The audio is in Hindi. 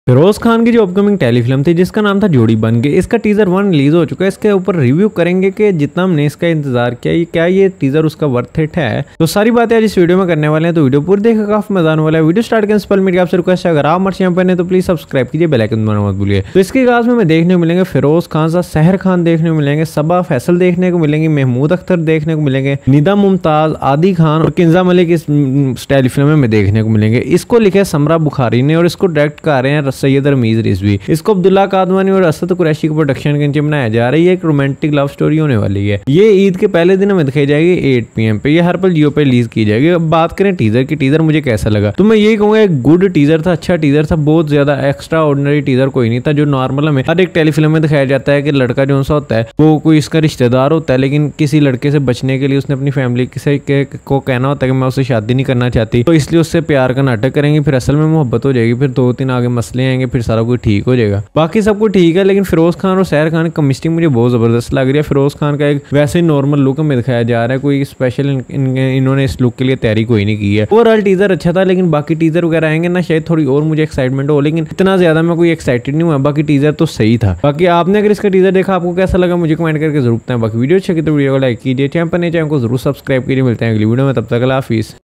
फिरोज खान की जो अपकमिंग टेलीफिल्म थी जिसका नाम था जोड़ी बन गई, इसका टीजर 1 रिलीज हो चुका है। इसके ऊपर रिव्यू करेंगे कि जितना हमने इसका इंतजार किया क्या ये टीजर उसका वर्थ इट है। तो सारी बातें आज इस वीडियो में करने वाले हैं, तो वीडियो पूरी देखकर काफी मजा आने वाला है। वीडियो स्टार्ट करने से पहले मेरी आपसे रिक्वेस्ट है, अगर आप हमारे चैनल पर हैं तो प्लीज सब्सक्राइब कीजिए, बेल आइकन दबाना मत भूलिए। तो इसके कास्ट में देखने को मिलेंगे फिरोज खान, सहर खान देखने को मिलेंगे, सबा फैसल देखने को मिलेंगे, महमूद अख्तर देखने को मिलेंगे, निदा मुमताज, आदि खान और किंजा मलिक इस टेलीफिल्म में देखने को मिलेंगे। इसको लिखे समरा बुखारी ने और इसको डायरेक्ट कर रहे हैं सैयद रमीज रिजवी। इसको अब्दुल्ला कादवानी और असद कुरैशी की प्रोडक्शन के नीचे बनाया जा रहा है। ये एक रोमांटिक लव स्टोरी होने वाली है। ये ईद के पहले दिन हमें दिखाई जाएगी 8 PM पे। ये हर पल जियो पे रिलीज की जाएगी। अब बात करें टीजर की, टीजर मुझे कैसा लगा, तो मैं यही कहूंगा एक गुड टीजर था, अच्छा टीजर था, बहुत ज्यादा एक्स्ट्रा ऑर्डिनरी टीजर कोई नहीं था। जो नॉर्मल हमें हर एक टेलीफिल्म में दिखाया जाता है कि लड़का जो सा होता है वो कोई इसका रिश्तेदार होता है, लेकिन किसी लड़के से बचने के लिए उसने अपनी फैमिली को कहना होता है कि मैं उससे शादी नहीं करना चाहती, तो इसलिए उससे प्यार का नाटक करेंगे, फिर असल में मोहब्बत हो जाएगी, फिर 2-3 आगे मसले आएंगे, फिर सारा कुछ ठीक हो जाएगा। बाकी सब कुछ ठीक है, लेकिन फिरोज खान और सहर खान की केमिस्ट्री मुझे बहुत जबरदस्त लग रही है। फिरोज खान का एक वैसे ही नॉर्मल लुक में दिखाया जा रहा है, कोई स्पेशल इन्होंने इस लुक के लिए तैयारी कोई नहीं की है। ओवरऑल टीजर अच्छा था, लेकिन बाकी टीजर वगैरह आएंगे ना शायद थोड़ी और मुझे एक्साइटमेंट हो, लेकिन इतना ज्यादा मैं कोई एक्साइटेड नहीं हुआ। बाकी टीजर तो सही था। बाकी आपने अगर इसका टीजर देखा आपको कैसा लगा मुझे कमेंट करके जरूर बताएं। बाकी वीडियो अच्छी लगी तो वीडियो को लाइक कीजिए, चैनल पर नए चैनल को जरूर सब्सक्राइब कीजिए। मिलते हैं अगली वीडियो में, तब तक अल्लाह हाफिज़।